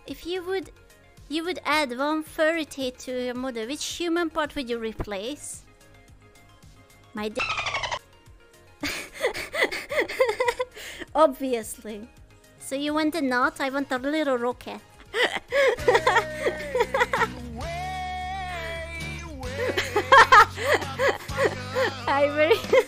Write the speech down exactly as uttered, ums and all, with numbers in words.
if you would, you would add one furry teeth to your mother, which human part would you replace? My dick. Obviously. So you want a knot? I want a little rocket. I very.